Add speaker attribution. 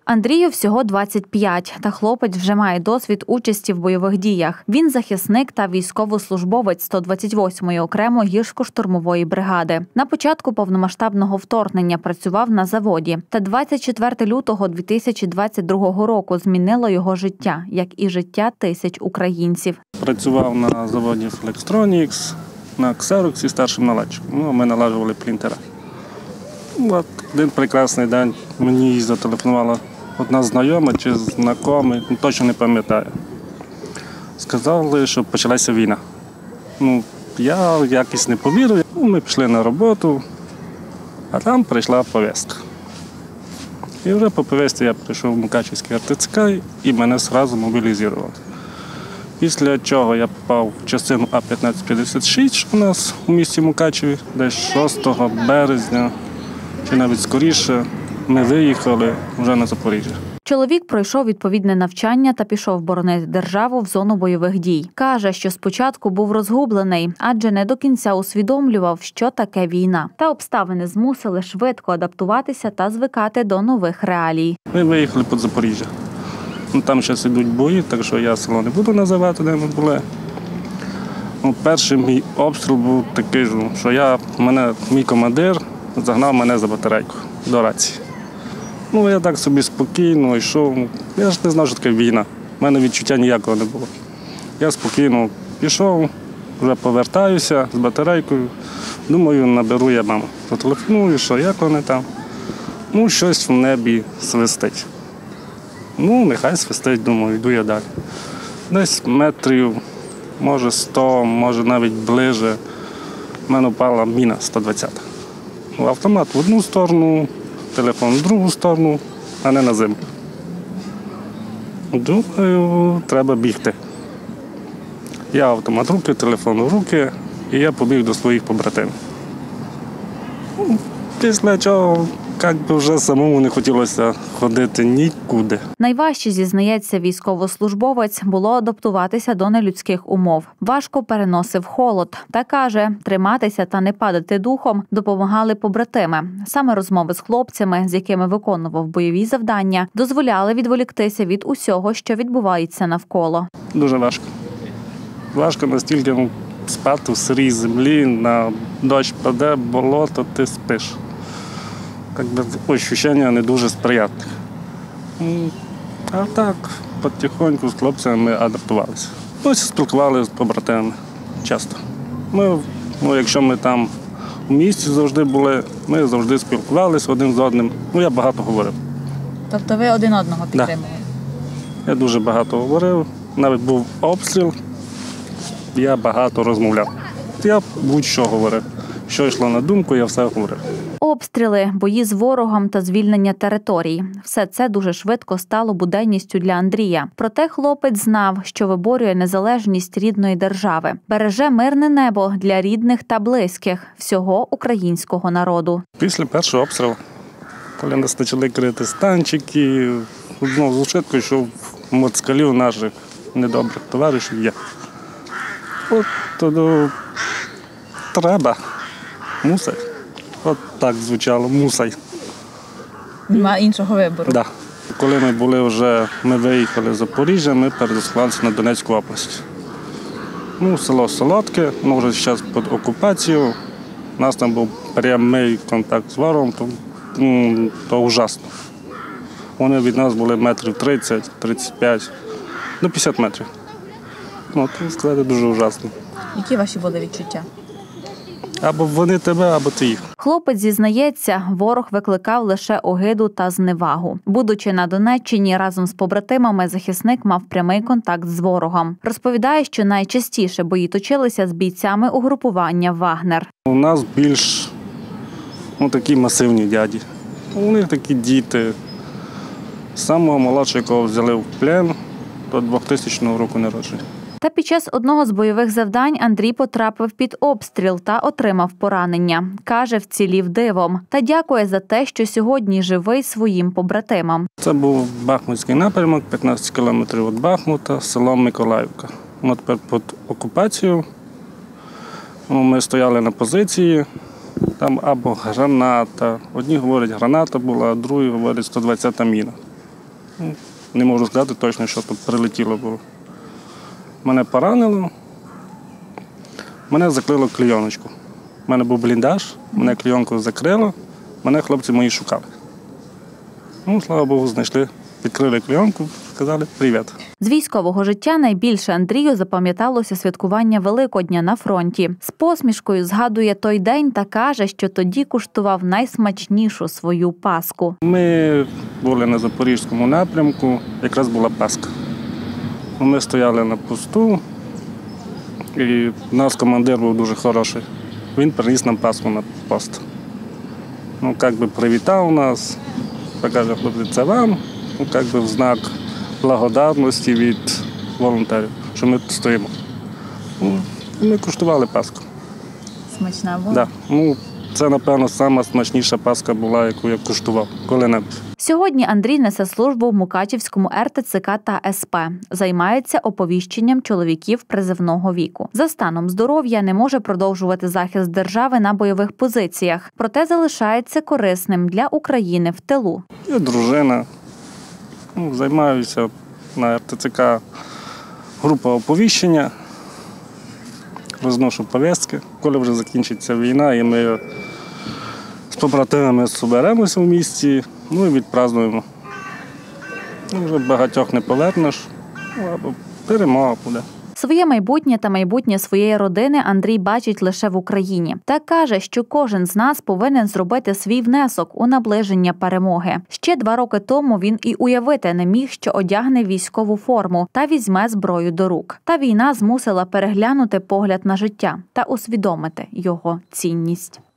Speaker 1: Андрію всього 25, та хлопець вже має досвід участі в бойових діях. Він захисник та військовослужбовець 128-ї окремо гірсько-штурмової бригади. На початку повномасштабного вторгнення працював на заводі. Та 24 лютого 2022 року змінило його життя, як і життя тисяч українців.
Speaker 2: Працював на заводі Flextronics, на Xerox старшим наладчиком. Ми налажували принтера. От один прекрасний день мені зателефонувала одна знайома чи знайомий, точно не пам'ятаю. Сказали, що почалася війна. Я якось не повірив. Ми пішли на роботу, а там прийшла повістка. І вже по повістці я прийшов в Мукачівський РТЦК і мене одразу мобілізували. Після чого я попав в частину А-1556, що у нас у місті Мукачеві, десь 6 березня, чи навіть скоріше, ми виїхали вже на Запоріжжя.
Speaker 1: Чоловік пройшов відповідне навчання та пішов боронити державу в зону бойових дій. Каже, що спочатку був розгублений, адже не до кінця усвідомлював, що таке війна. Та обставини змусили швидко адаптуватися та звикати до нових реалій.
Speaker 2: Ми виїхали під Запоріжжя. Там зараз йдуть бої, так що я село не буду називати, де ми були. Перший мій обстріл був такий, що мій командир загнав мене за батарейку до рації. Я так собі спокійно йшов. Я ж не знав, що таке війна. У мене відчуття ніякого не було. Я спокійно пішов, вже повертаюся з батарейкою. Думаю, наберу я маму. Зателефоную, що як вони там. Щось в небі свистить. Нехай свистить, думаю, йду я далі. Десь метрів, може 100, може навіть ближе. В мене впала міна 120. Автомат в одну сторону, телефон в другу сторону, а не на землю. Думаю, треба бігти. Я автомат в руки, телефон в руки, і я побіг до своїх побратимів. Після чого, вже самому не хотілося ходити нікуди.
Speaker 1: Найважче, зізнається військовослужбовець, було адаптуватися до нелюдських умов. Важко переносив холод. Та каже, триматися та не падати духом допомагали побратими. Саме розмови з хлопцями, з якими виконував бойові завдання, дозволяли відволіктися від усього, що відбувається навколо.
Speaker 2: Дуже важко. Важко настільки спати в сирій землі, на дощ паде, болото, ти спиш. Відчуття не дуже сприятливе. А так, потихоньку з хлопцями ми адаптувалися. Спілкувалися з побратимами часто. Якщо ми там у місті завжди були, ми завжди спілкувалися один з одним. Я багато говорив.
Speaker 1: Тобто ви один одного підтримували?
Speaker 2: Да. Я дуже багато говорив. Навіть був обстріл, я багато розмовляв. Я будь-що говорив. Що йшло на думку, я все говорив.
Speaker 1: Обстріли, бої з ворогом та звільнення територій – все це дуже швидко стало буденністю для Андрія. Проте хлопець знав, що виборює незалежність рідної держави, береже мирне небо для рідних та близьких всього українського народу.
Speaker 2: Після першого обстрілу, коли нас почали крити станчики, знову швидко, що в москалів наших недобрих товаришів є. Тоді треба, мусить. От так звучало, мусай.
Speaker 1: Нема іншого вибору.
Speaker 2: Да. Коли ми виїхали з Запоріжжя, ми переслалися на Донецьку область. Село Солодке, вже зараз під окупацією. У нас там був прямий контакт з ворогом, то ужасно. Вони від нас були метрів 30, 35, 50 метрів. Сказати, дуже ужасно.
Speaker 1: Які ваші були відчуття?
Speaker 2: Або вони тебе, або ти їх.
Speaker 1: Хлопець зізнається, ворог викликав лише огиду та зневагу. Будучи на Донеччині разом з побратимами, захисник мав прямий контакт з ворогом. Розповідає, що найчастіше бої точилися з бійцями угрупування «Вагнер».
Speaker 2: У нас більш такі масивні дяді. У них такі діти. Самого молодшого, якого взяли в плен, до 2000 року народження.
Speaker 1: Та під час одного з бойових завдань Андрій потрапив під обстріл та отримав поранення. Каже, вцілів дивом. Та дякує за те, що сьогодні живий своїм побратимам.
Speaker 2: Це був Бахмутський напрямок, 15 кілометрів від Бахмута, село Миколаївка. Тепер під окупацією ми стояли на позиції, там або граната. Одні говорять, граната була, а другі говорять, 120-та міна. Не можу сказати точно, що тут прилетіло було. Мене поранило, мене заклило клейоночку. У мене був бліндаж, мене клейонку закрило, мене хлопці мої шукали. Слава Богу, знайшли, відкрили клейонку, сказали «Привіт».
Speaker 1: З військового життя найбільше Андрію запам'яталося святкування Великодня на фронті. З посмішкою згадує той день та каже, що тоді куштував найсмачнішу свою паску.
Speaker 2: Ми були на Запорізькому напрямку, якраз була Пасха. Ми стояли на посту, і наш командир був дуже хороший. Він приніс нам Пасху на пост. Привітав нас, каже, хлопці, це вам, в знак благодарності від волонтерів, що ми тут стоїмо. Ми куштували Пасху.
Speaker 1: Смачна була?
Speaker 2: Так. Це, напевно, найсмачніша Пасха була, яку я куштував коли-небудь.
Speaker 1: Сьогодні Андрій несе службу в Мукачівському РТЦК та СП. Займається оповіщенням чоловіків призивного віку. За станом здоров'я не може продовжувати захист держави на бойових позиціях, проте залишається корисним для України в тилу.
Speaker 2: Я дружина, займаюся на РТЦК група оповіщення, розношу повістки, коли вже закінчиться війна, і ми з побратимами зберемося в місті, і відпразнуємо. Вже багатьох не повернеш, або перемога буде.
Speaker 1: Своє майбутнє та майбутнє своєї родини Андрій бачить лише в Україні. Та каже, що кожен з нас повинен зробити свій внесок у наближення перемоги. Ще 2 роки тому він і уявити не міг, що одягне військову форму та візьме зброю до рук. Та війна змусила переглянути погляд на життя та усвідомити його цінність.